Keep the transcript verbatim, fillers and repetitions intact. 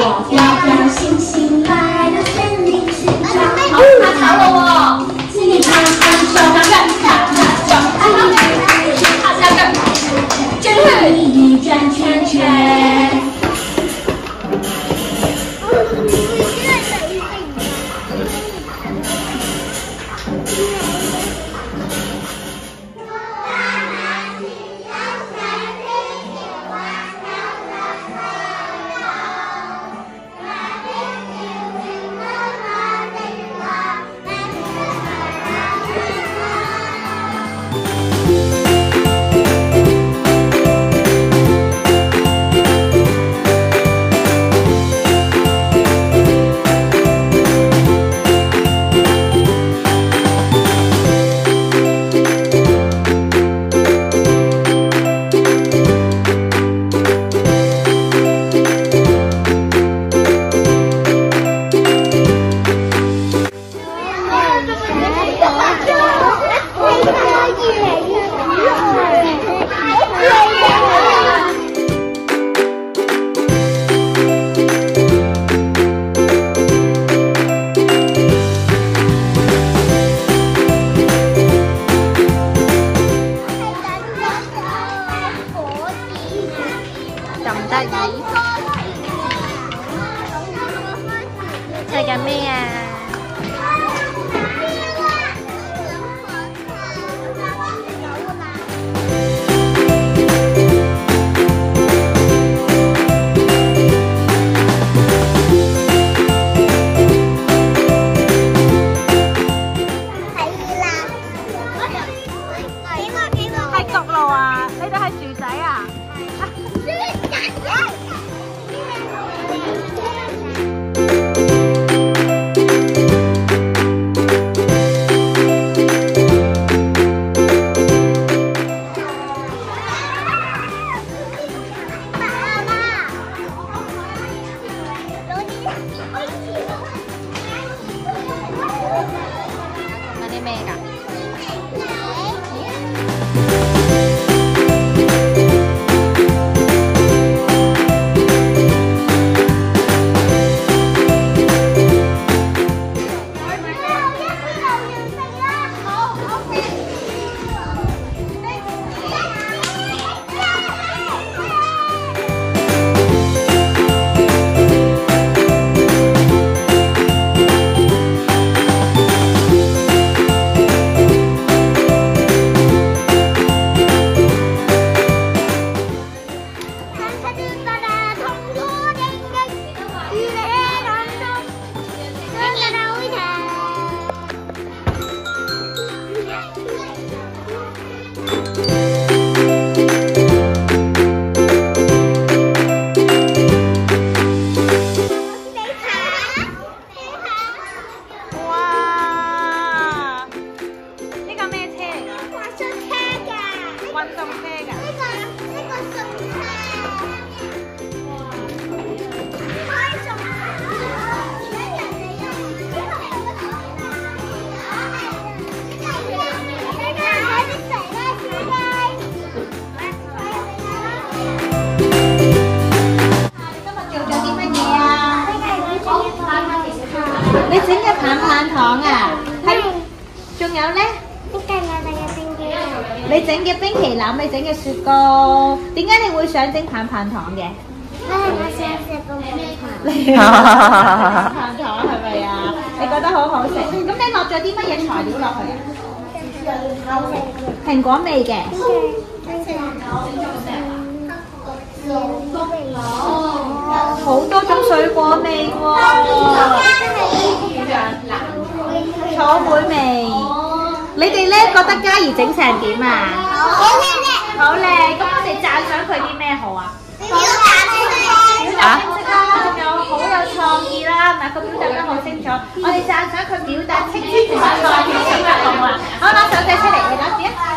我表表星星来到森林寻找。 好，他吵了我。 请你看看手上转转转转， 好下个，真是一转圈圈。 咁得意，睇緊咩啊？係焗爐啊！你哋係薯仔啊？嗰啲咩㗎？你整嘅棒棒糖啊？係，仲有咧？你整嘅冰淇淋，你整嘅雪糕，點解你會想整棒棒糖嘅？ 因為我想食個棒棒棒糖係咪啊？你覺得好好食？咁你落咗啲乜嘢材料落去啊？蘋果味嘅。好多種水果味喎，草莓味。你哋咧覺得嘉怡整成點啊？ 好靚好靚，咁我哋讚賞佢啲咩好啊？ 表達清晰， 表達清晰啦，仲有好有創意啦，嗱個表達得好清楚。我哋讚賞佢表達清晰同埋創意，整得好啊！好，攞手仔出嚟，你攞住啊！